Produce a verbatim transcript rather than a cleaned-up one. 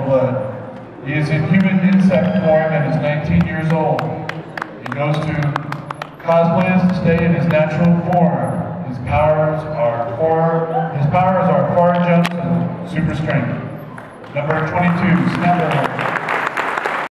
blood. He is in human insect form and is nineteen years old. He goes to cosplays to stay in his natural form. His powers are four, his powers are four jumps and super strength. Number twenty-two, Snapper.